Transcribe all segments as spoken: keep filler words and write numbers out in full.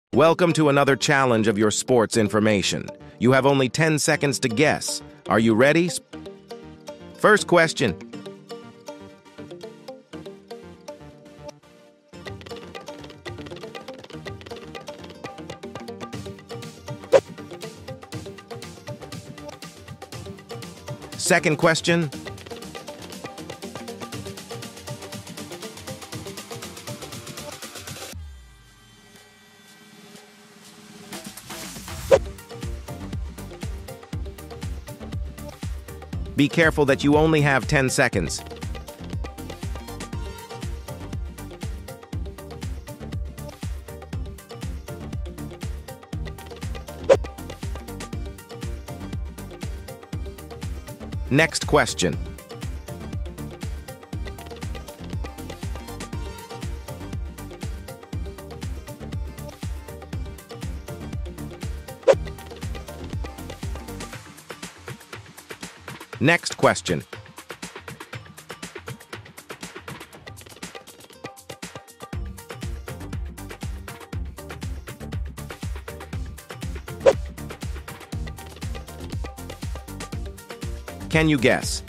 Welcome to another challenge of your sports information. You have only ten seconds to guess. Are you ready? First question. Second question. Be careful that you only have ten seconds. Next question. Next question. Can you guess?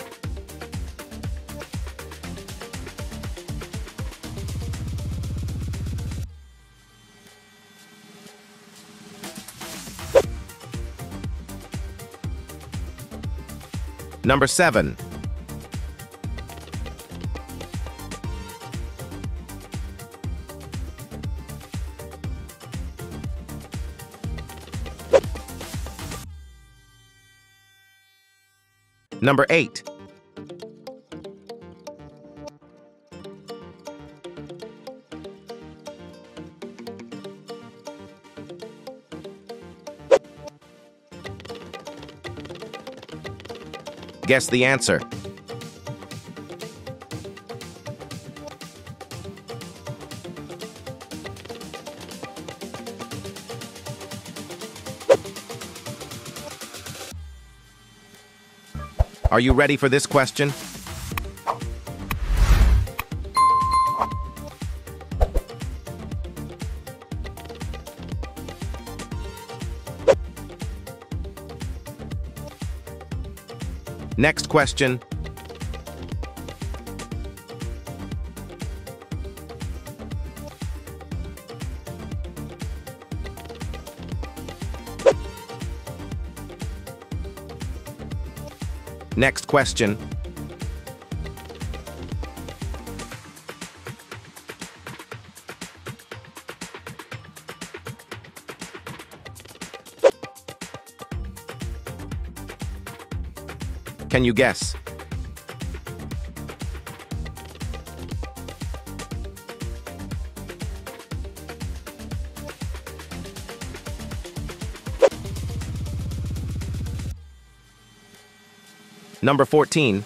Number seven. Number eight. Guess the answer. Are you ready for this question? Next question. Next question. Can you guess? Number fourteen.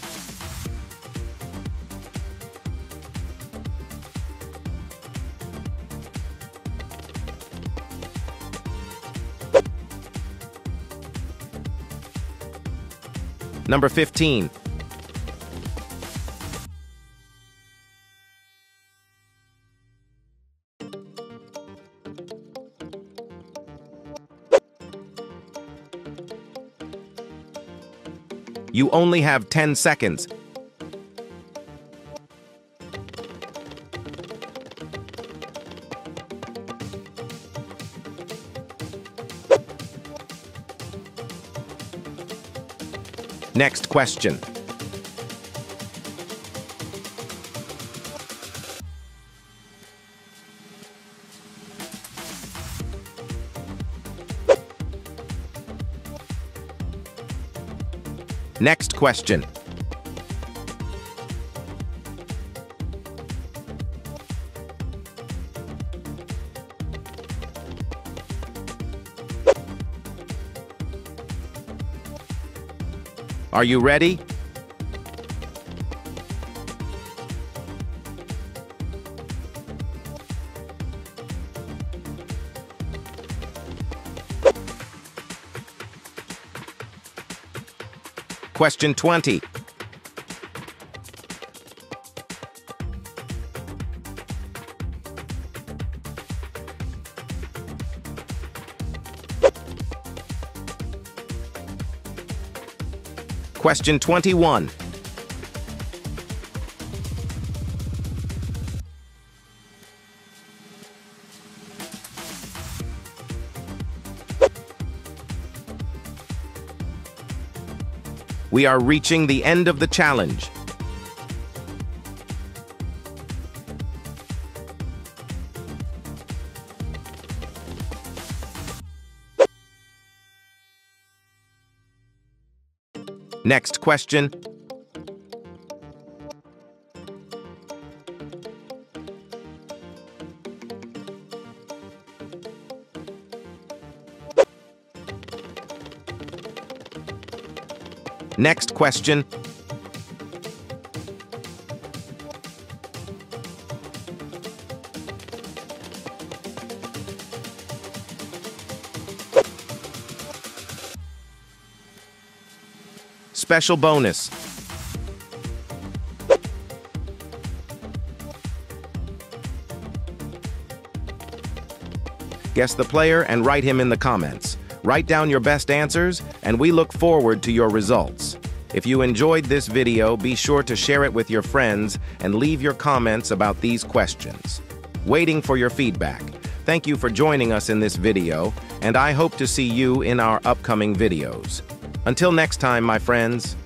Number fifteen. You only have ten seconds. Next question. Next question. Are you ready? Question twenty. Question twenty-one. We are reaching the end of the challenge. Next question. Next question. Special bonus. Guess the player and write him in the comments. Write down your best answers, and we look forward to your results. If you enjoyed this video, be sure to share it with your friends and leave your comments about these questions. Waiting for your feedback. Thank you for joining us in this video, and I hope to see you in our upcoming videos. Until next time, my friends.